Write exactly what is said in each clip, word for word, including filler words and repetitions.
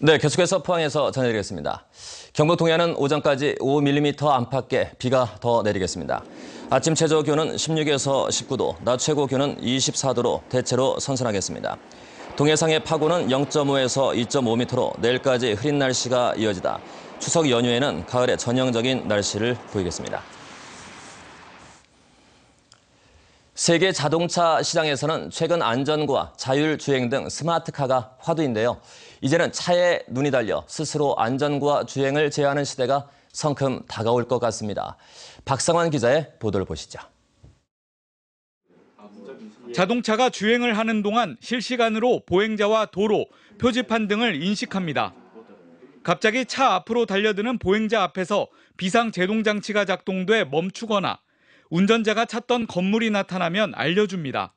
네, 계속해서 포항에서 전해드리겠습니다. 경북 동해안은 오전까지 오 밀리미터 안팎의 비가 더 내리겠습니다. 아침 최저 기온은 십육에서 십구 도, 낮 최고 기온은 이십사 도로 대체로 선선하겠습니다. 동해상의 파고는 영 점 오에서 이 점 오 미터로 내일까지 흐린 날씨가 이어지다 추석 연휴에는 가을의 전형적인 날씨를 보이겠습니다. 세계 자동차 시장에서는 최근 안전과 자율주행 등 스마트카가 화두인데요. 이제는 차에 눈이 달려 스스로 안전과 주행을 제어하는 시대가 성큼 다가올 것 같습니다. 박상환 기자의 보도를 보시죠. 자동차가 주행을 하는 동안 실시간으로 보행자와 도로, 표지판 등을 인식합니다. 갑자기 차 앞으로 달려드는 보행자 앞에서 비상제동장치가 작동돼 멈추거나 운전자가 찾던 건물이 나타나면 알려줍니다.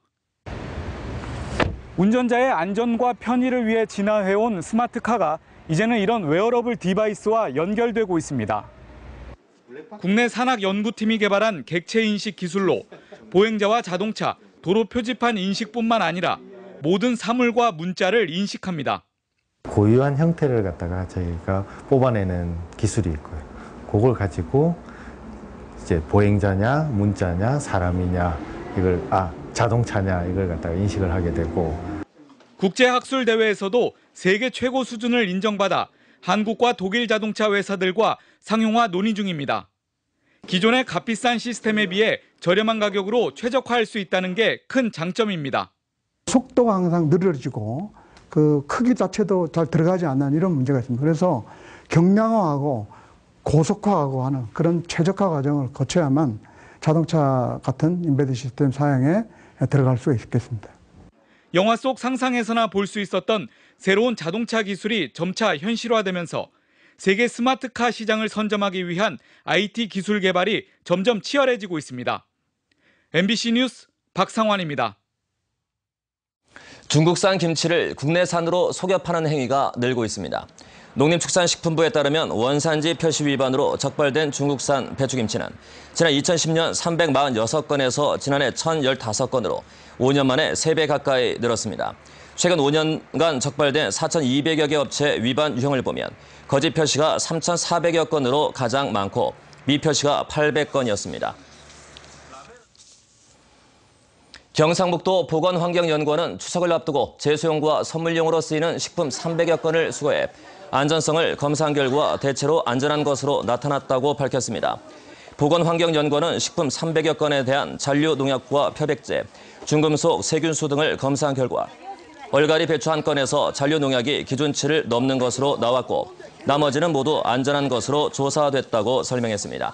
운전자의 안전과 편의를 위해 진화해온 스마트카가 이제는 이런 웨어러블 디바이스와 연결되고 있습니다. 국내 산학연구팀이 개발한 객체 인식 기술로 보행자와 자동차, 도로 표지판 인식뿐만 아니라 모든 사물과 문자를 인식합니다. 고유한 형태를 갖다가 저희가 뽑아내는 기술이 있고요. 그걸 가지고 이제 보행자냐, 문자냐, 사람이냐, 이걸 아 자동차냐 이걸 갖다가 인식을 하게 되고. 국제학술대회에서도 세계 최고 수준을 인정받아 한국과 독일 자동차 회사들과 상용화 논의 중입니다. 기존의 값비싼 시스템에 비해 저렴한 가격으로 최적화할 수 있다는 게 큰 장점입니다. 속도가 항상 느려지고 그 크기 자체도 잘 들어가지 않는 이런 문제가 있습니다. 그래서 경량화하고 고속화하고 하는 그런 최적화 과정을 거쳐야만 자동차 같은 인베드 시스템 사양에 들어갈 수 있겠습니다. 영화 속 상상에서나 볼 수 있었던 새로운 자동차 기술이 점차 현실화되면서 세계 스마트카 시장을 선점하기 위한 아이티 기술 개발이 점점 치열해지고 있습니다. 엠비씨 뉴스 박상환입니다. 중국산 김치를 국내산으로 속여 파는 행위가 늘고 있습니다. 농림축산식품부에 따르면 원산지 표시 위반으로 적발된 중국산 배추김치는 지난 이천십 년 삼백사십육 건에서 지난해 천십오 건으로 오 년 만에 세 배 가까이 늘었습니다. 최근 오 년간 적발된 사천이백여 개 업체 위반 유형을 보면 거짓 표시가 삼천사백여 건으로 가장 많고 미표시가 팔백 건이었습니다. 경상북도 보건환경연구원은 추석을 앞두고 제수용과 선물용으로 쓰이는 식품 삼백여 건을 수거해 안전성을 검사한 결과 대체로 안전한 것으로 나타났다고 밝혔습니다. 보건환경연구원은 식품 삼백여 건에 대한 잔류농약과 표백제, 중금속, 세균수 등을 검사한 결과 얼갈이 배추 한 건에서 잔류농약이 기준치를 넘는 것으로 나왔고 나머지는 모두 안전한 것으로 조사됐다고 설명했습니다.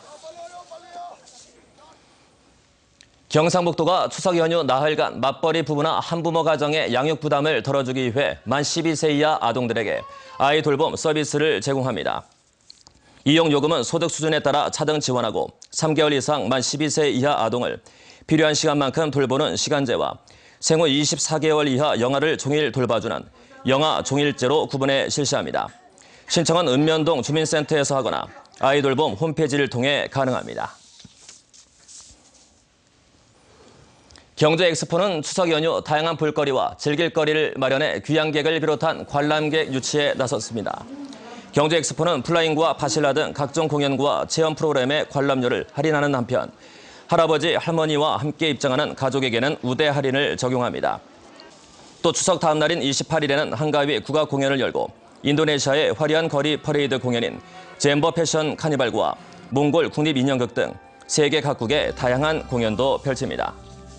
경상북도가 추석 연휴 나흘간 맞벌이 부부나 한부모 가정의 양육 부담을 덜어주기 위해 만 십이 세 이하 아동들에게 아이 돌봄 서비스를 제공합니다. 이용 요금은 소득 수준에 따라 차등 지원하고 삼 개월 이상 만 십이 세 이하 아동을 필요한 시간만큼 돌보는 시간제와 생후 이십사 개월 이하 영아를 종일 돌봐주는 영아 종일제로 구분해 실시합니다. 신청은 읍면동 주민센터에서 하거나 아이 돌봄 홈페이지를 통해 가능합니다. 경제엑스포는 추석 연휴 다양한 볼거리와 즐길거리를 마련해 귀향객을 비롯한 관람객 유치에 나섰습니다. 경제엑스포는 플라잉과 바실라 등 각종 공연과 체험 프로그램의 관람료를 할인하는 한편 할아버지, 할머니와 함께 입장하는 가족에게는 우대 할인을 적용합니다. 또 추석 다음 날인 이십팔 일에는 한가위 국악 공연을 열고 인도네시아의 화려한 거리 퍼레이드 공연인 잼버 패션 카니발과 몽골 국립인형극 등 세계 각국의 다양한 공연도 펼칩니다.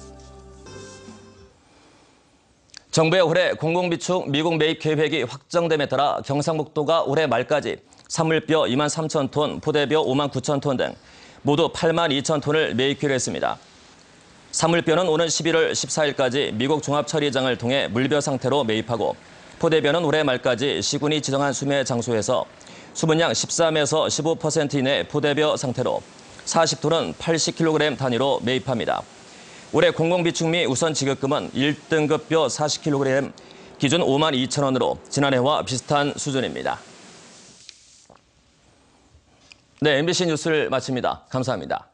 정부의 올해 공공비축 미국 매입 계획이 확정됨에 따라 경상북도가 올해 말까지 사물뼈 이만 삼천 톤, 포대뼈 오만 구천 톤 등 모두 팔만 이천 톤을 매입키로 했습니다. 사물뼈는 오는 십일월 십사일까지 미국 종합처리장을 통해 물벼 상태로 매입하고 포대뼈는 올해 말까지 시군이 지정한 수매 장소에서 수분량 십삼에서 십오 퍼센트 이내 포대뼈 상태로 사십 톤은 팔십 킬로그램 단위로 매입합니다. 올해 공공비축미 우선 지급금은 일 등급 뼈 사십 킬로그램, 기준 오만 이천 원으로 지난해와 비슷한 수준입니다. 네, 엠비씨 뉴스를 마칩니다. 감사합니다.